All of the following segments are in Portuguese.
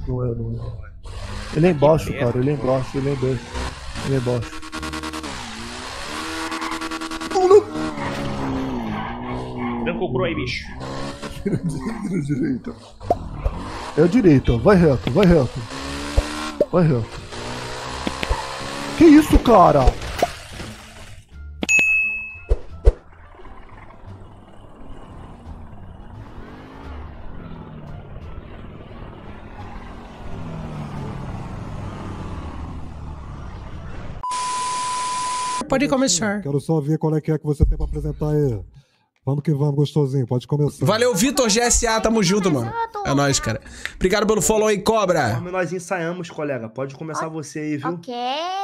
Não é, não é. Ele é embaixo, cara. Ele é embaixo, ele é embaixo. Ele é embaixo. Branco cru aí, bicho. Vira direita. É a direita, vai reto, vai reto. Vai reto. Que isso, cara? Pode começar. Quero só ver qual é que você tem pra apresentar aí. Vamos que vamos, gostosinho. Pode começar. Valeu, Vitor GSA. Tamo junto, mano. É nóis, cara. Obrigado pelo follow aí, Cobra. Conforme nós ensaiamos, colega. Pode começar você aí, viu? Ok.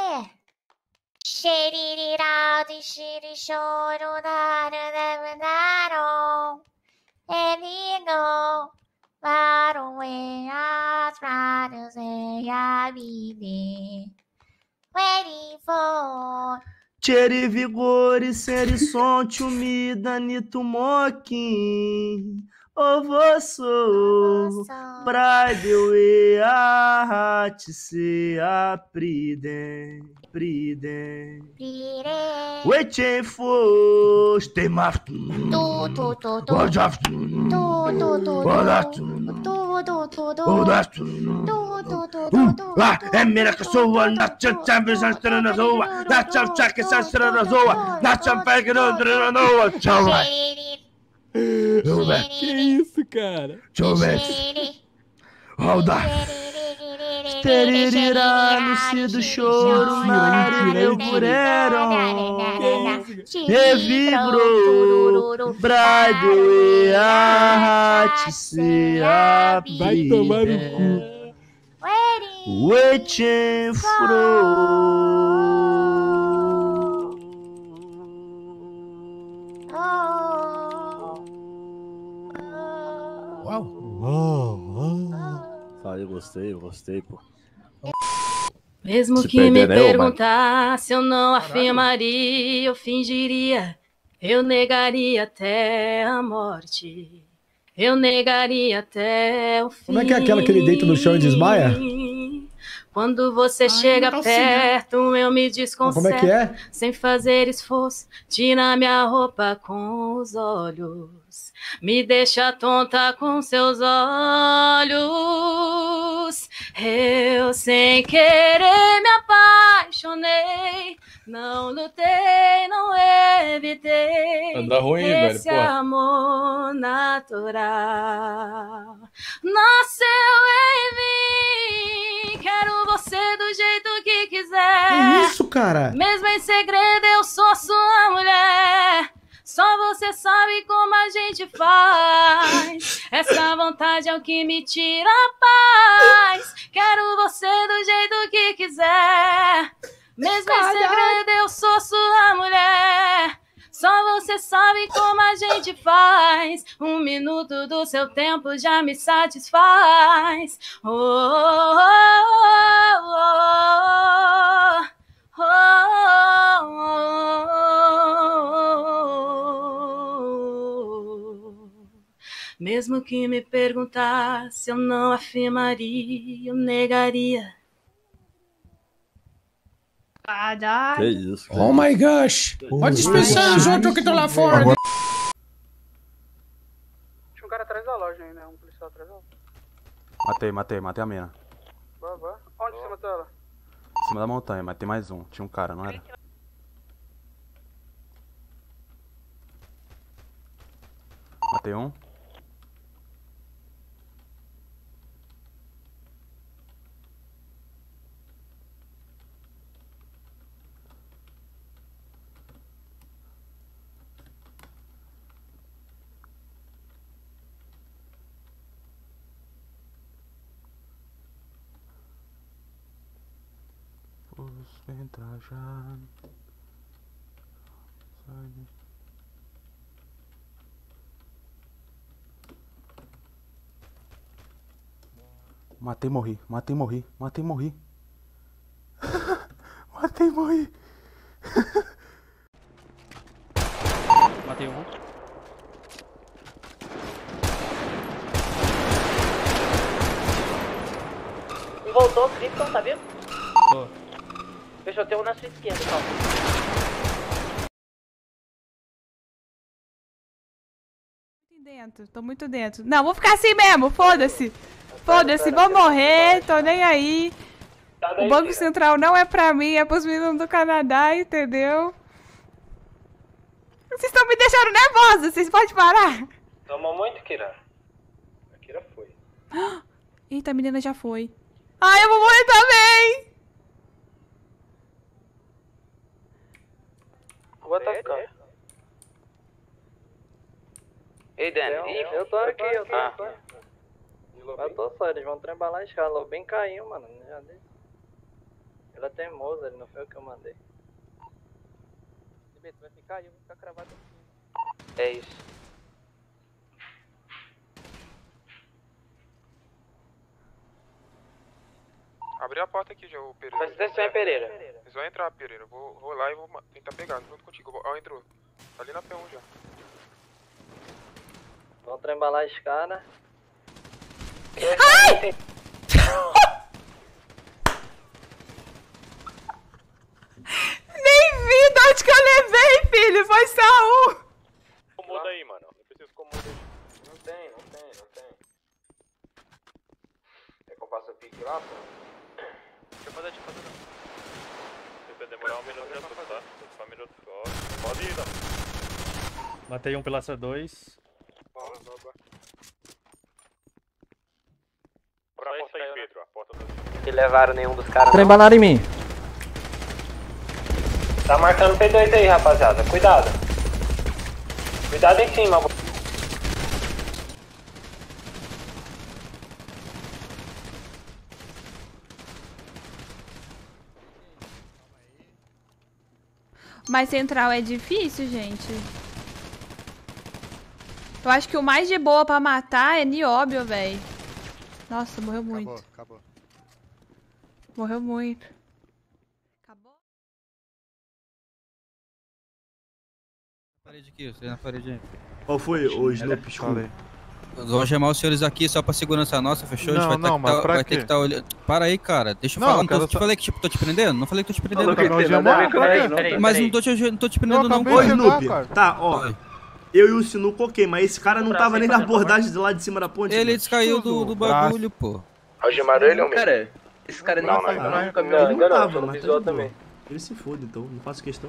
Xeririrado, xerichoro, narananaram. Eligo, varoe, as prados e a vida. Waiting for. Tcheri vigore, seri sonte, umida, nito moquim. Ovo Bridal e a se apriden, priden. Waiting for stay afternoon. Good afternoon. Good afternoon. Good afternoon. É minha pessoa, na chave sanstrana zoa, na chave sanstrana zoa, na chave sanstrana tchau. Que isso, cara? Deixa eu ver. Roda. Terirá, lucido choro, marireu pureram. Revibrou, brado e a se abre. Vai tomar no cu. Waiting for. Falei, gostei, pô. Mesmo Se que me perder, né, ô, perguntasse, eu não afirmaria, eu fingiria, eu negaria até a morte, eu negaria até o fim. Como é que é aquela que ele deita no chão e desmaia? Quando você chega perto, eu me desconcerto. Como é que é? Sem fazer esforço, tira minha roupa com os olhos. Me deixa tonta com seus olhos. Eu sem querer me apaixonei. Não lutei, não evitei. Anda ruim, velho, esse pô. amor natural nasceu em mim. Quero você do jeito que quiser. Que isso, cara? Mesmo em segredo, eu sou sua mulher. Só você sabe como a gente faz. Essa vontade é o que me tira a paz. Quero você do jeito que quiser. Mesmo em segredo, eu sou sua mulher. Só você sabe como a gente faz. Um minuto do seu tempo já me satisfaz. Oh, oh, oh, oh, oh, oh, oh. Mesmo que me perguntasse, eu não afirmaria, eu negaria. Que isso, cara. Oh my gosh. Pode dispensar os outros que estão lá fora. Tinha um cara atrás da loja ainda, um policial atrás da loja. Matei a mina. Boa, boa. Onde você matou ela? Em cima da montanha, mas tem mais um. Tinha um cara, não era? Matei um. Vem trajado. Matei, morri. Matei, morri. Matei, morri. Matei, morri. Matei um. tá vivo? Tô. Fechou, tem um na sua esquerda, calma. Dentro, tô muito dentro. Não, vou ficar assim mesmo, foda-se. Foda-se, vou morrer, tô nem aí. O Banco Central não é pra mim, é pros meninos do Canadá, entendeu? Vocês estão me deixando nervosa, vocês podem parar? Tomou muito, Kira? A Kira foi. Eita, a menina já foi. Ai, eu vou morrer também! Vou atacar. Ei, Dani. Eu tô aqui, eu tô aqui. Eu tô só, eles vão trembalar a escala. Bem caiu, mano. Já dei. Ele é teimoso, ele não foi o que eu mandei. Tu vai ficar aí, eu vou ficar cravado aqui. É isso. Abri a porta aqui já, o Pereira. Presta atenção, Pereira. Eles vão entrar, Pereira. Eu vou lá e vou tentar pegar junto contigo. Ó, entrou. Tá ali na P1 já. Vão trembalar a escala. Ai! Nem vi de onde que eu levei, filho. Foi só um. Comoda aí, mano. Eu preciso comoda aí. Não tem. Quer que eu faça pique lá, pô? Deixa eu fazer não. Se vai demorar um minuto, já tô, tá? Só um minuto só. Pode ir, tá? Matei um pilastra 2. Bora. Abra a porta aí, Pedro. A porta do... Se levaram nenhum dos caras. Trembalaram em mim. Tá marcando P2 aí, rapaziada. Cuidado. Cuidado em cima. Mas central é difícil, gente. Eu acho que o mais de boa pra matar é Nióbio, velho. Nossa, morreu muito. Acabou. Morreu muito. Acabou? Parede aqui, você na parede aí. Qual foi o Snoop escuro? Vamos chamar os senhores aqui só pra segurança nossa, fechou? Não, a gente vai ter que estar olhando. Para aí, cara. Deixa eu falar. Não te falei que tô te prendendo? Não falei que tô te prendendo. Mas não tô te prendendo, não. Ô, Snoop, tá, ó. Eu e o Sinuco, ok, mas esse cara não tava nem na abordagem de lá de cima da ponte. Ele descaiu do bagulho, pô. Algemaram ele ou mesmo? Cara, esse cara não tá no caminho. Ele não tava, não mas pisou tá de boa. também. Ele se foda, então, não faço questão.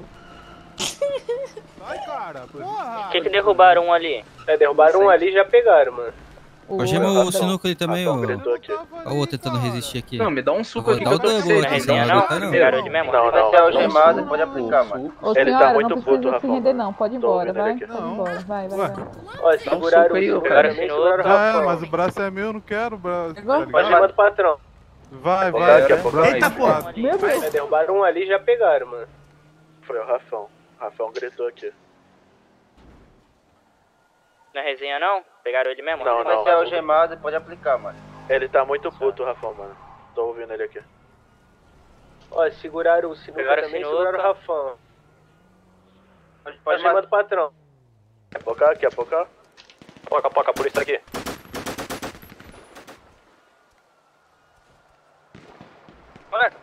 Vai, cara, porra! Quem que derrubaram um ali? Derrubaram um ali e já pegaram, mano. Algema o Sinuco ali também, ó. Ó o outro tentando resistir aqui. Não, me dá um suco aqui que eu tô precisando. não? Pegaram ele mesmo? Não. Vai ser algemado, pode aplicar, mano. Ele tá muito puto, Rafa. Não precisa se render não, pode ir embora, vai. Pode ir embora, vai. Ó, seguraram o cara. Mas o braço é meu, eu não quero o braço. Pode chamar do patrão. Vai. Eita, porra! Meu Deus. Derrubaram um ali e já pegaram, mano. Foi o Rafão. O Rafão gritou aqui. Na resenha não? Pegaram ele mesmo? Não. Vai ser algemado e pode aplicar, mano. Ele tá muito puto, o Rafão, mano. Tô ouvindo ele aqui. Ó, seguraram o Sinuca também, seguraram o Rafão. Pode chamar do patrão. Quer focar? Foca, a polícia aqui. Moleque.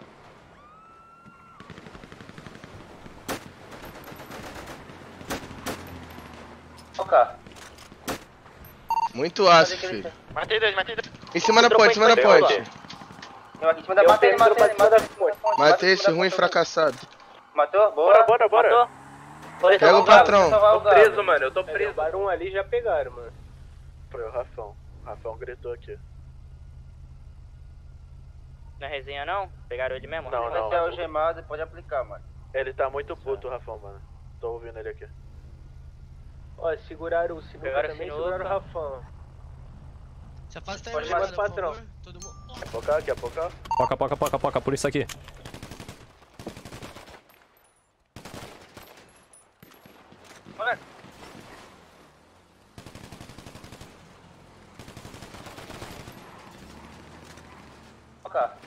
Focar. Muito ácido, filho. Matei dois. Em cima da ponte, Eu aqui em cima da matei. Matei esse ruim fracassado. Matou? Bora. Pega o patrão. Tô preso, mano. Eu tô preso. Derrubaram um ali e já pegaram, mano. Foi o Rafão. O Rafão gritou aqui. Na resenha não? Pegaram ele mesmo? Não. Vai ser algemado e pode aplicar, mano. Ele tá muito puto, o Rafão, mano. Tô ouvindo ele aqui. Ó, seguraram o Sinuca também, seguraram o Rafão. Se afasta aí, pode chamar do patrão. Quer focar? Foca, polícia aqui. Moleque. Focar.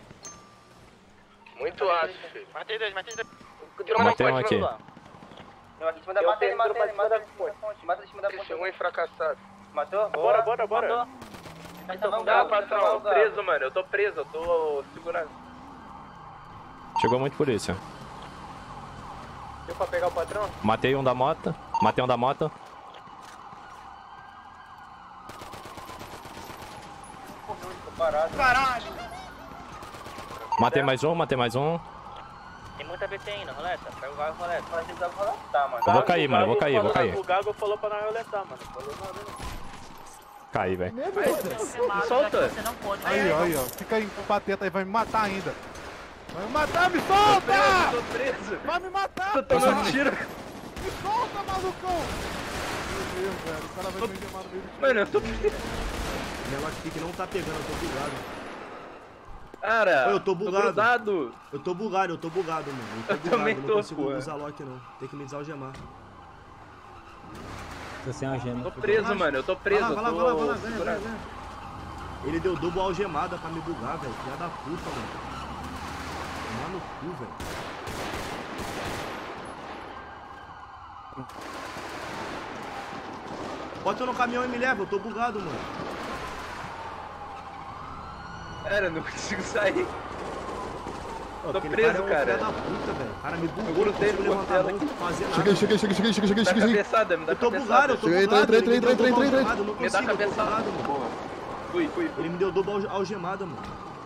Muito ácido, filho. Matei dois. Matei um aqui. Eu aqui em cima da mata ele, mata ele em cima da ponte. Mata ele em cima da ponte. Esse ruim fracassado. Matou? Bora. Matou. Não, patrão, eu tô preso, mano. Eu tô preso, eu tô segurando. Chegou muito polícia. Deu pra pegar o patrão? Matei um da moto. Matei um da moto. Caralho! Matei mais um, matei mais um. Tem muita BT ainda, roleta. Pega o Gago e roleta. Mas eles vão roletar, mano. Eu vou cair, mano, eu vou cair, eu vou cair. O Gago falou pra não roletar, mano. Falou nada, não. Caí, velho. Me solta. Aí, ó. Fica aí com o pateta aí, vai me matar ainda. Vai me matar, me solta! Tô preso. Vai me matar! Tô tomando tiro. Me solta, malucão! Meu Deus, velho. O cara vai me queimar no meio do tiro. Mano, eu tô preso. O negócio aqui que não tá pegando, eu tô bugado. Cara, eu tô bugado. Grudado. Eu tô bugado, mano. Eu também tô, não consigo pô. usar lock, não. Tem que me desalgemar. Tô sem algema. Tô preso, mano. Eu tô preso. Vai lá, ganha. Ele deu double algemada pra me bugar, velho. Filha da puta, mano. Tomar no cu, velho. Bota eu no caminhão e me leva, eu tô bugado, mano. Cara, eu não consigo sair. Ó, Tô preso, cara. Filha da puta, velho. O cara me bugou, Eu grudei no levantar a mão, aqui. não fazer nada. Cheguei. Dá cabeçada, me dá Eu tô cabeçada. bugado, eu tô bugado. Entrei. Me dá cabeçada. Fui. Ele me deu double algemada, mano.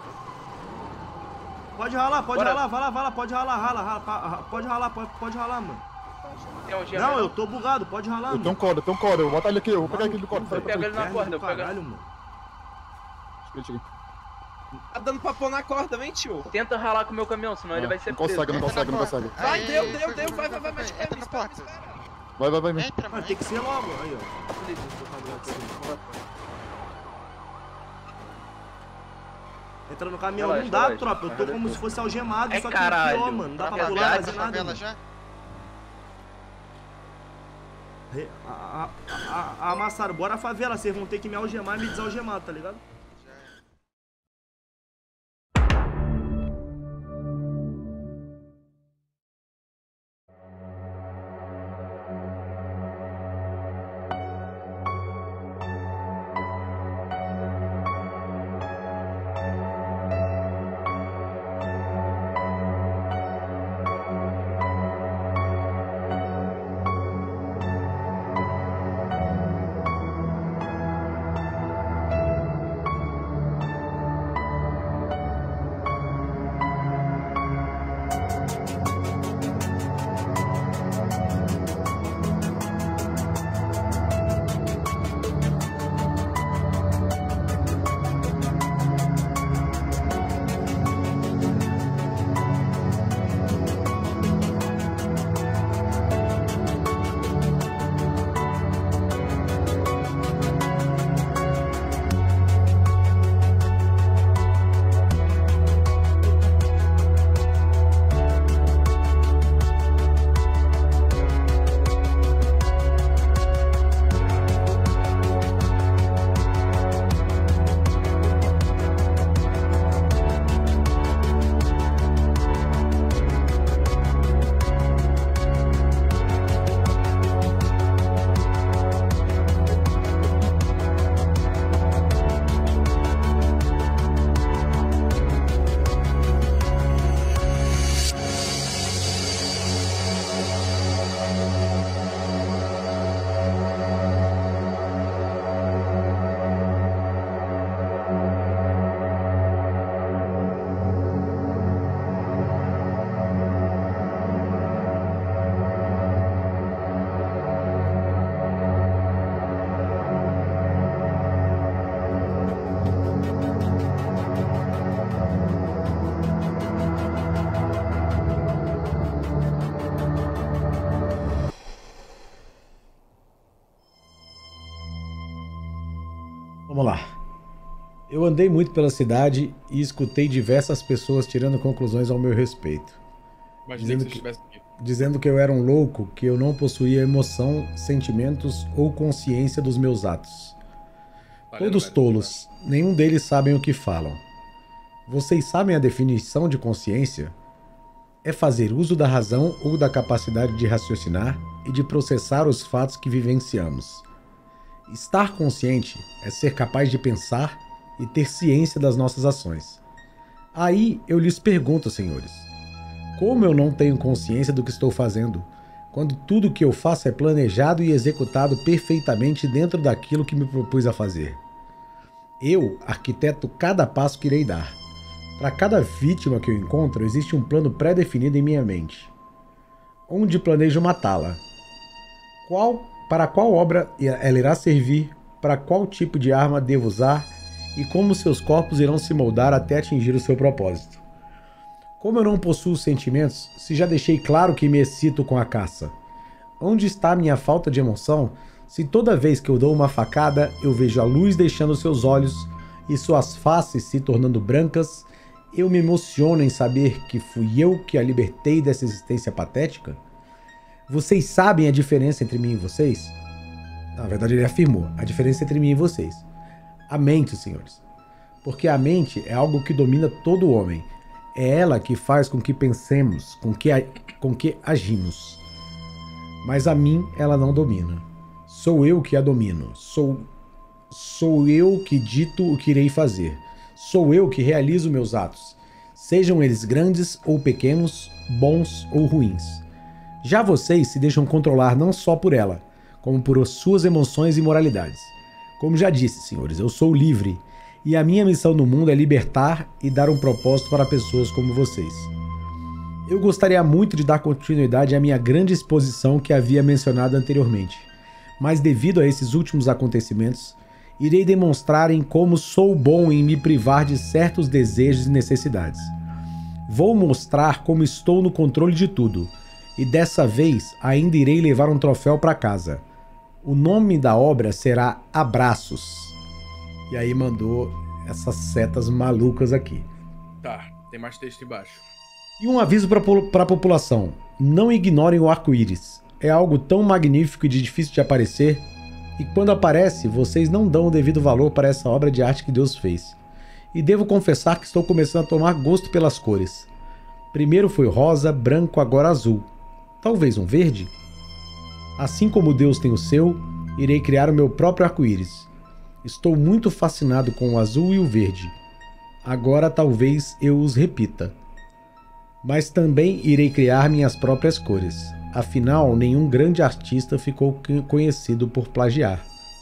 Pode ralar, vai lá, pode ralar, pode ralar, mano. Não, eu tô bugado, pode ralar, mano. Tem um corda, eu vou botar ele aqui, eu vou pegar aquele do corda. Eu pego ele na corda, eu pego. Caralho, mano. Cheguei. Tá dando pra pôr na corda, vem, tio. Tenta ralar com o meu caminhão, senão ele vai ser preso. Não consegue. Vai, deu, vai, mete o Entra na porta. Vai. Mano, tem que ser logo, aí, ó. Entra no caminhão, não dá, tropa. Eu tô como se fosse algemado, só que pior, mano. Não dá pra pular, fazer nada. Amassaram, bora a favela, vocês vão ter que me algemar e me desalgemar, tá ligado? Vamos lá. Eu andei muito pela cidade e escutei diversas pessoas tirando conclusões ao meu respeito. Dizendo que eu era um louco, que eu não possuía emoção, sentimentos ou consciência dos meus atos. Todos tolos, nenhum deles sabem o que falam. Vocês sabem a definição de consciência? É fazer uso da razão ou da capacidade de raciocinar e de processar os fatos que vivenciamos. Estar consciente é ser capaz de pensar, e ter ciência das nossas ações. Aí eu lhes pergunto, senhores, como eu não tenho consciência do que estou fazendo, quando tudo que eu faço é planejado e executado perfeitamente dentro daquilo que me propus a fazer? Eu arquiteto cada passo que irei dar. Para cada vítima que eu encontro, existe um plano pré-definido em minha mente. Onde planejo matá-la? Para qual obra ela irá servir? Para qual tipo de arma devo usar? E como seus corpos irão se moldar até atingir o seu propósito? Como eu não possuo sentimentos, se já deixei claro que me excito com a caça? Onde está minha falta de emoção, se toda vez que eu dou uma facada, eu vejo a luz deixando seus olhos e suas faces se tornando brancas, eu me emociono em saber que fui eu que a libertei dessa existência patética? Vocês sabem a diferença entre mim e vocês? Na verdade, ele afirmou a diferença entre mim e vocês. A mente, senhores. Porque a mente é algo que domina todo homem. É ela que faz com que pensemos, com que agimos. Mas a mim ela não domina. Sou eu que a domino. Sou eu que dito o que irei fazer. Sou eu que realizo meus atos, sejam eles grandes ou pequenos, bons ou ruins. Já vocês se deixam controlar não só por ela, como por suas emoções e moralidades. Como já disse, senhores, eu sou livre, e a minha missão no mundo é libertar e dar um propósito para pessoas como vocês. Eu gostaria muito de dar continuidade à minha grande exposição que havia mencionado anteriormente, mas devido a esses últimos acontecimentos, irei demonstrar em como sou bom em me privar de certos desejos e necessidades. Vou mostrar como estou no controle de tudo, e dessa vez ainda irei levar um troféu para casa. O nome da obra será Abraços. E aí mandou essas setas malucas aqui. Tá, tem mais texto embaixo. E um aviso para a população: não ignorem o arco-íris. É algo tão magnífico e difícil de aparecer, e quando aparece, vocês não dão o devido valor para essa obra de arte que Deus fez. E devo confessar que estou começando a tomar gosto pelas cores. Primeiro foi rosa, branco, agora azul. Talvez um verde? Assim como Deus tem o seu, irei criar o meu próprio arco-íris. Estou muito fascinado com o azul e o verde. Agora talvez eu os repita. Mas também irei criar minhas próprias cores. Afinal, nenhum grande artista ficou conhecido por plagiar.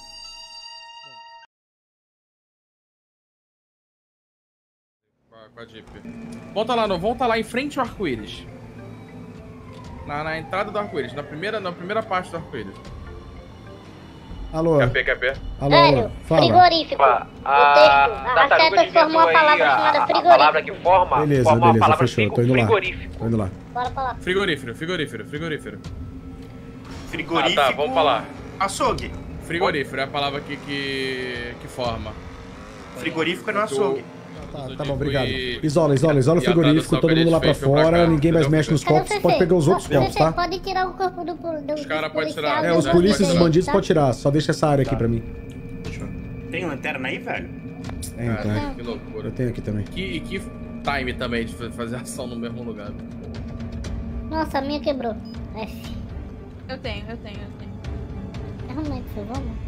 Com a Jeep. Volta lá em frente ao arco-íris. Na entrada do arco-íris, na primeira parte do arco-íris. Alô? KP. Alô, fala. Frigorífico. A seta formou a palavra chamada frigorífico. A palavra que forma, Beleza, forma a palavra fechou. Tô indo lá. frigorífico. Tô indo lá. Bora falar. Frigorífero. Frigorífico. Tá, vamos falar. Açougue. Frigorífero é a palavra que forma. Frigorífico é no açougue. Tá bom, obrigado. Isola o frigorífico, todo mundo lá pra fora, ninguém mais mexe nos copos, pode pegar os outros copos, tá? Pode tirar o corpo do Os caras podem tirar. Os polícias e os bandidos podem tirar, só deixa essa área aqui pra mim. Tem lanterna aí, velho? Tem. Que loucura. Eu tenho aqui também. E que time também de fazer ação no mesmo lugar. Nossa, a minha quebrou. F. Eu tenho. Realmente, vamos.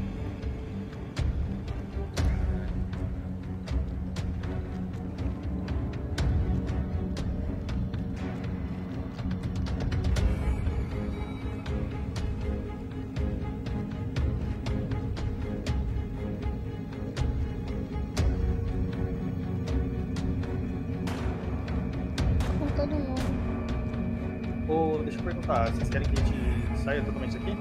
Deixa eu perguntar, vocês querem que a gente saia totalmente aqui?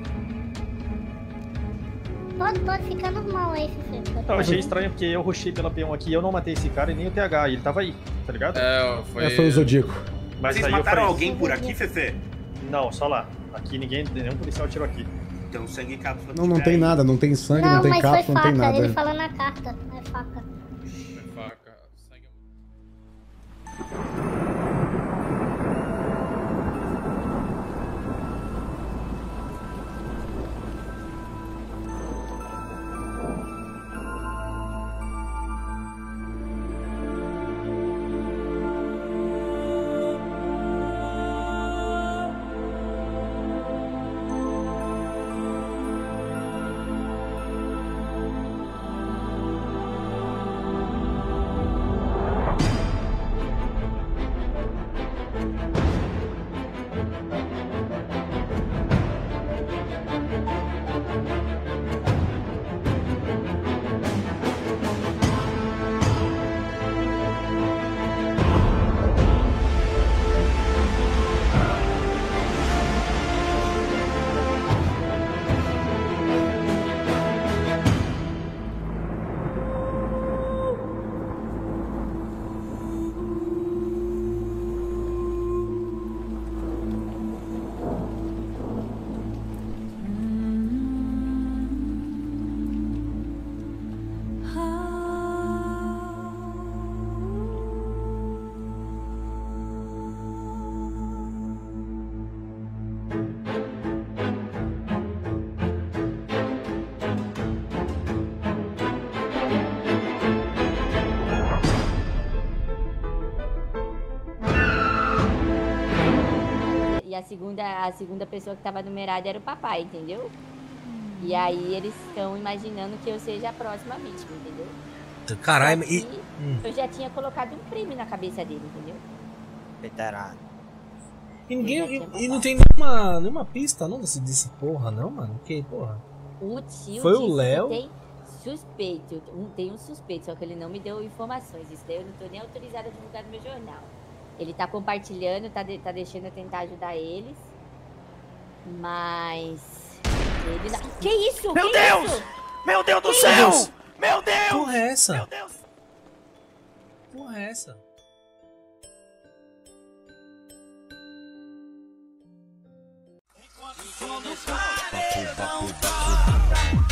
Pode ficar normal aí, Fifi. Então, achei estranho porque eu rushei pela P1 aqui, eu não matei esse cara e nem o TH, e ele tava aí, tá ligado? Foi o Zodíaco. Mas vocês aí mataram alguém por aqui, Fefe? Não, só lá. Aqui nenhum policial atirou aqui. Então sangue e cápsula. Não tem nada, não tem sangue, não tem cápsula, não tem nada. Ele fala na carta, é faca. E a segunda pessoa que tava numerada era o papai, entendeu? E aí eles estão imaginando que eu seja a próxima vítima, entendeu? Caralho, eu já tinha colocado um crime na cabeça dele, entendeu? Veterano. E não tem nenhuma pista não dessa porra, não, mano? Que porra? O tio foi o Léo? Tem suspeito, tem um suspeito, só que ele não me deu informações. Isso daí eu não tô nem autorizada a divulgar no meu jornal. Ele tá compartilhando, tá deixando eu tentar ajudar eles. Mas... ele não... Que isso? Meu que Deus! Isso? Meu Deus do que céu! Isso? Meu Deus! Porra é essa? Meu Deus! Porra é essa? Enquanto os paredão toca